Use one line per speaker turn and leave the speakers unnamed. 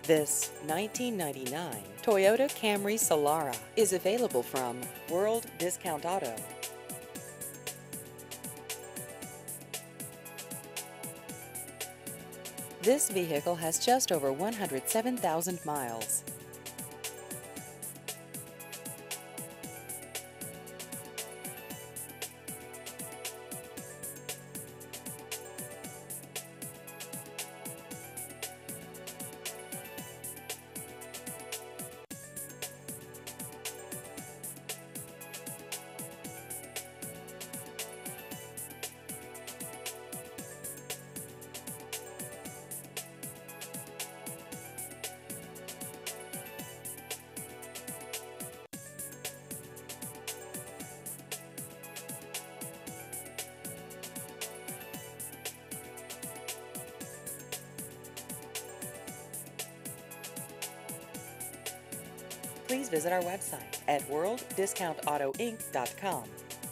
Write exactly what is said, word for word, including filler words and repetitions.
This nineteen ninety-nine Toyota Camry Solara is available from World Discount Auto. This vehicle has just over one hundred seven thousand miles. Please visit our website at world discount auto inc dot com.